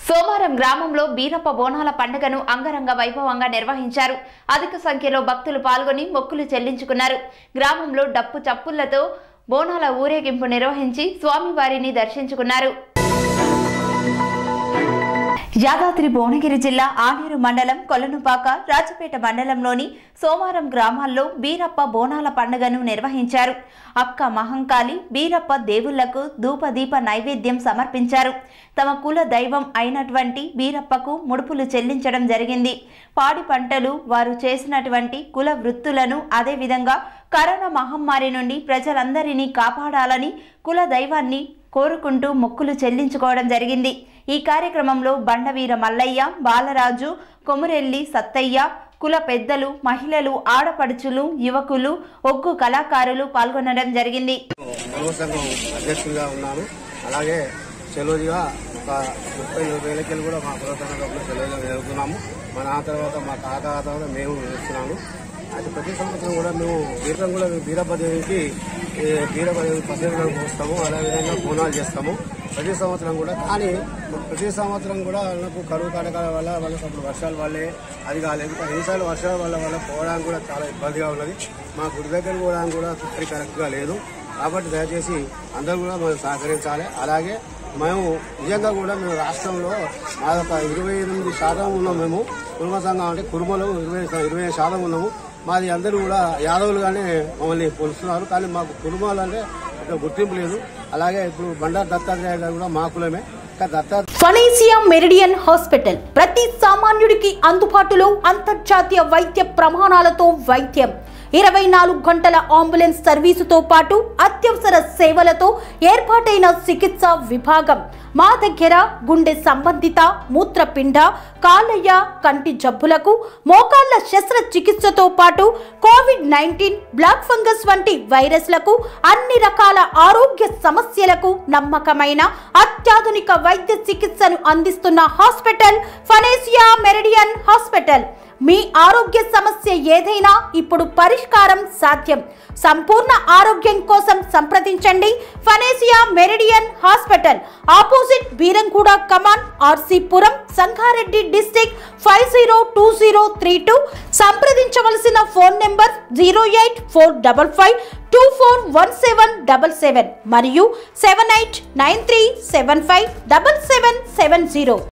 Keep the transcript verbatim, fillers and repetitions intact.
సోమవారం గ్రామంలో బీరప్ప బోనాల పండుగను అంగరంగ వైభవంగా నిర్వహించారు. అధిక సంఖ్యలో భక్తులు పాల్గొని మొక్కులు చెల్లించుకున్నారు. గ్రామంలో డప్పు చప్పులతో బోనాల ఊరేగింపు నిర్వహించి స్వామివారిని దర్శించుకున్నారు. యాదాద్రి భువనగిరి జిల్లా ఆలేరు మండలం కొల్లనుపాక రాజపేట మండలంలోని సోమవారం గ్రామాల్లో బీరప్ప బోనాల పండుగను నిర్వహించారు. అక్క మహంకాళి బీరప్ప దేవుళ్లకు ధూపదీప నైవేద్యం సమర్పించారు. తమ కుల దైవం అయినటువంటి బీరప్పకు ముడుపులు చెల్లించడం జరిగింది. పాడి పంటలు వారు చేసినటువంటి కుల వృత్తులను అదేవిధంగా కరోనా మహమ్మారి నుండి ప్రజలందరినీ కాపాడాలని కుల దైవాన్ని కోరుకుంటూ మొక్కులు చెల్లించుకోవడం జరిగింది. ఈ కార్యక్రమంలో బండవీర మల్లయ్య, బాలరాజు, కొమురెల్లి సత్తయ్య, కుల పెద్దలు, మహిళలు, ఆడపడుచులు, యువకులు, ఒగ్గు కళాకారులు పాల్గొనడం జరిగింది. అధ్యక్షులుగా ఉన్నాను. అలాగే చెలోదిగా ఒక ముప్పై నలభై ఏళ్ళకి కూడా మా పురాతన చెలోదిగా జరుగుతున్నాము. మా నా తర్వాత మా తాత తర్వాత మేము చేస్తున్నాము. అది ప్రతి సంవత్సరం కూడా మేము బీరం కూడా బీరప్ప దేవికి బీరప్ప దేవి పసిడిగా పోస్తాము. అదేవిధంగా బోనాలు చేస్తాము ప్రతి సంవత్సరం కూడా. కానీ ప్రతి సంవత్సరం కూడా వాళ్ళకు కరువు కాటకాల వల్ల వాళ్ళకి అప్పుడు వర్షాల వల్లే అది కాలేదు. ఎన్నిసార్లు వర్షాల వల్ల వల్ల పోవడానికి కూడా చాలా ఇబ్బందిగా ఉన్నది. మా గుడి దగ్గర పోవడానికి కూడా సరి కరెక్ట్గా లేదు. కాబట్టి దయచేసి అందరూ కూడా మనం సహకరించాలి. అలాగే మేము నిజంగా కూడా మేము రాష్ట్రంలో మాదొక ఇరవై ఎనిమిది శాతం ఉన్నాం. మేము కుటుంబ సంఘం అంటే కుటుంబంలో ఇరవై ఇరవై శాతం ఉన్నాము. మాది అందరూ కూడా యాదవులుగానే మమ్మల్ని కొలుస్తున్నారు. కానీ మాకు కుటుంబాలు అంటే గుర్తింపు లేదు. అలాగే ఇప్పుడు బండారు దత్తాత్రేయ గారు కూడా మా కులమే. ఫనేసియా మెరిడియన్ హాస్పిటల్ ప్రతి సామాన్యుడికి అందుబాటులో అంతర్జాతీయ వైద్య ప్రమాణాలతో వైద్యం, ఇరవై నాలుగు గంటల అంబులెన్స్ సర్వీసుతో పాటు అత్యవసర సేవలతో ఏర్పాటైన చికిత్స విభాగం. మా దగ్గర గుండె సంబంధిత, మూత్రపిండ, కాలయ్య, కంటి జబ్బులకు, మోకాళ్ల శస్త్రచికిత్సతో పాటు కోవిడ్ నైన్టీన్, బ్లాక్ ఫంగస్ వంటి వైరస్లకు, అన్ని రకాల ఆరోగ్య సమస్యలకు నమ్మకమైన అత్యాధునిక వైద్య చికిత్సను అందిస్తున్న హాస్పిటల్ ఫనేసియా మెరిడియన్ హాస్పిటల్. మీ ఆరోగ్య సమస్య ఏదైనా ఇప్పుడు పరిష్కారం సాధ్యం. సంపూర్ణ ఆరోగ్యం కోసం సంప్రదించండి Panacea Meridian hospital, opposite Beeramguda కమాన్, RC Puram, Sangareddy district five zero two zero three two. సంప్రదించవలసిన phone number zero eight four double five two four one seven double seven మరియు seven eight nine three seven five double seven seven zero.